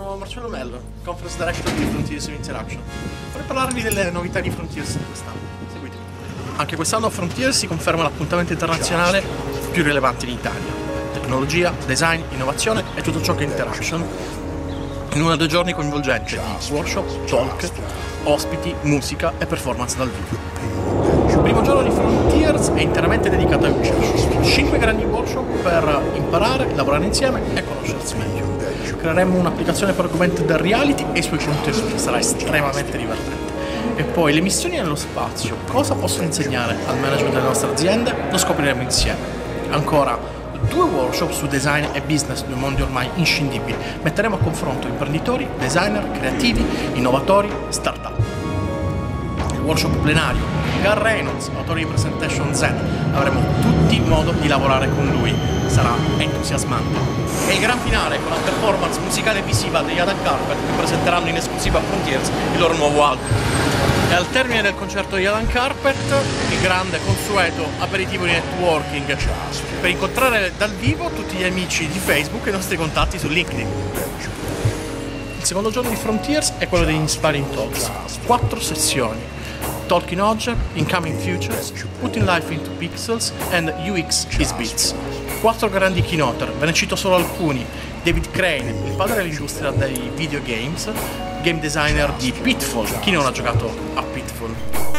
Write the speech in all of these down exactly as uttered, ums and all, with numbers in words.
sono Marcello Mello, Conference Director di Frontiers of Interaction. Vorrei parlarvi delle novità di Frontiers di quest'anno. Seguitemi. Anche quest'anno Frontiers si conferma l'appuntamento internazionale più rilevante in Italia. Tecnologia, design, innovazione e tutto ciò che è interaction. In uno dei giorni coinvolgenti di workshop, talk, ospiti, musica e performance dal vivo. Il primo giorno di Frontiers è interamente dedicato ai workshop. cinque grandi workshop per imparare, lavorare insieme e conoscersi meglio. Creeremo un'applicazione per augmented reality e i suoi contenuti, sarà estremamente divertente. E poi le missioni nello spazio, cosa possono insegnare al management delle nostre aziende? Lo scopriremo insieme. Ancora due workshop su design e business, due mondi ormai inscindibili. Metteremo a confronto imprenditori, designer, creativi, innovatori, start-up. Il workshop plenario, Gar Reynolds, autore di Presentation Z, avremo tutti modo di lavorare con lui, sarà entusiasmante. E il gran finale con la performance musicale e visiva degli Adam Carpet, che presenteranno in esclusiva a Frontiers il loro nuovo album. E al termine del concerto di Adam Carpet, il grande consueto aperitivo di networking per incontrare dal vivo tutti gli amici di Facebook e i nostri contatti su LinkedIn. Il secondo giorno di Frontiers è quello degli Inspiring Talks, quattro sessioni: Talking Object, Incoming Futures, Putting Life into Pixels and U X is Bits. Quattro grandi keynoter, ve ne cito solo alcuni: David Crane, il padre dell'industria dei videogames, game designer di Pitfall, chi non ha giocato a Pitfall?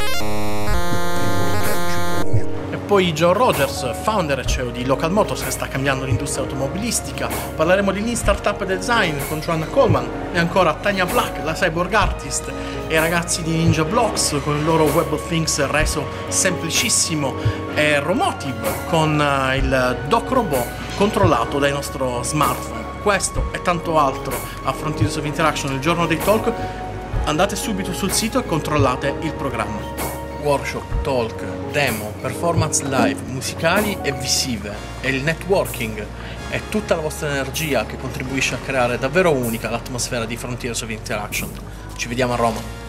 E poi John Rogers, founder e C E O di Local Motors, che sta cambiando l'industria automobilistica. Parleremo di Lean Startup Design con Joanna Coleman. E ancora Tanya Black, la cyborg artist, e i ragazzi di Ninja Blocks con il loro Web of Things reso semplicissimo, e Romotive con il Doc Robot controllato dai nostri smartphone. Questo e tanto altro a Frontiers of Interaction il giorno dei talk. Andate subito sul sito e controllate il programma. Workshop, talk, demo, performance live, musicali e visive, e il networking è tutta la vostra energia che contribuisce a creare davvero unica l'atmosfera di Frontiers of Interaction. Ci vediamo a Roma.